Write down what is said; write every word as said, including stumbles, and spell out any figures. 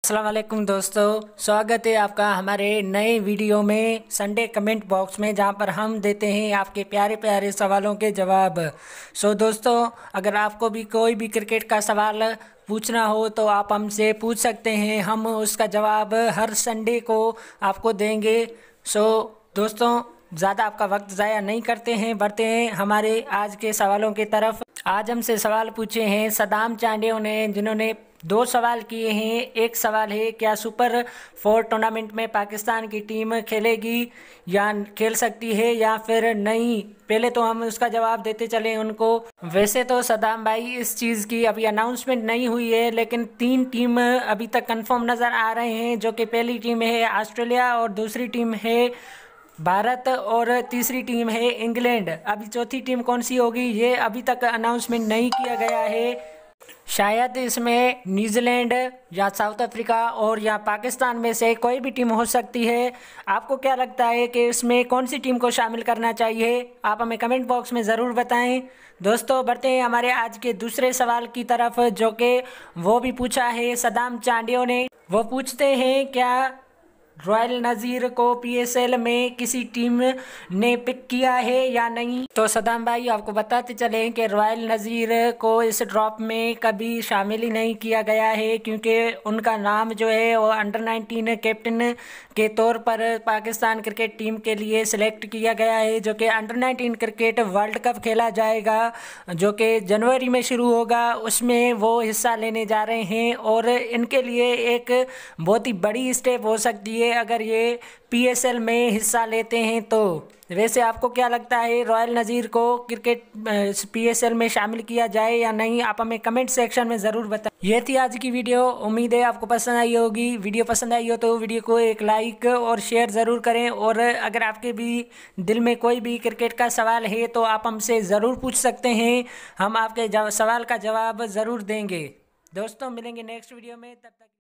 अस्सलाम वालेकुम दोस्तों, स्वागत है आपका हमारे नए वीडियो में संडे कमेंट बॉक्स में, जहां पर हम देते हैं आपके प्यारे प्यारे सवालों के जवाब। सो दोस्तों, अगर आपको भी कोई भी क्रिकेट का सवाल पूछना हो तो आप हमसे पूछ सकते हैं, हम उसका जवाब हर संडे को आपको देंगे। सो दोस्तों, ज़्यादा आपका वक्त ज़ाया नहीं करते हैं, बढ़ते हैं हमारे आज के सवालों की तरफ। आज हमसे सवाल पूछे हैं सदाम चांडियों ने, जिन्होंने दो सवाल किए हैं। एक सवाल है, क्या सुपर फोर टूर्नामेंट में पाकिस्तान की टीम खेलेगी या खेल सकती है या फिर नहीं। पहले तो हम उसका जवाब देते चले उनको। वैसे तो सदाम भाई, इस चीज़ की अभी अनाउंसमेंट नहीं हुई है, लेकिन तीन टीम अभी तक कंफर्म नज़र आ रहे हैं, जो कि पहली टीम है ऑस्ट्रेलिया और दूसरी टीम है भारत और तीसरी टीम है इंग्लैंड। अभी चौथी टीम कौन सी होगी ये अभी तक अनाउंसमेंट नहीं किया गया है। शायद इसमें न्यूजीलैंड या साउथ अफ्रीका और या पाकिस्तान में से कोई भी टीम हो सकती है। आपको क्या लगता है कि इसमें कौन सी टीम को शामिल करना चाहिए? आप हमें कमेंट बॉक्स में ज़रूर बताएं। दोस्तों, बढ़ते हैं हमारे आज के दूसरे सवाल की तरफ, जो कि वो भी पूछा है सदाम चांडियों ने। वो पूछते हैं, क्या रॉयल नज़ीर को पीएसएल में किसी टीम ने पिक किया है या नहीं। तो सदाम भाई, आपको बताते चले कि रॉयल नज़ीर को इस ड्रॉप में कभी शामिल ही नहीं किया गया है, क्योंकि उनका नाम जो है वो अंडर नाइनटीन कैप्टन के तौर पर पाकिस्तान क्रिकेट टीम के लिए सिलेक्ट किया गया है, जो कि under nineteen cricket world cup खेला जाएगा, जो कि जनवरी में शुरू होगा। उसमें वो हिस्सा लेने जा रहे हैं और इनके लिए एक बहुत ही बड़ी स्टेप हो सकती है अगर ये पीएसएल में हिस्सा लेते हैं तो। वैसे आपको क्या लगता है, रॉयल नज़ीर को क्रिकेट पीएसएल में शामिल किया जाए या नहीं? आप हमें कमेंट सेक्शन में ज़रूर बताएं। ये थी आज की वीडियो, उम्मीद है आपको पसंद आई होगी। वीडियो पसंद आई हो तो वीडियो को एक लाइक और शेयर ज़रूर करें, और अगर आपके भी दिल में कोई भी क्रिकेट का सवाल है तो आप हमसे ज़रूर पूछ सकते हैं, हम आपके सवाल का जवाब ज़रूर देंगे। दोस्तों, मिलेंगे नेक्स्ट वीडियो में, तब तक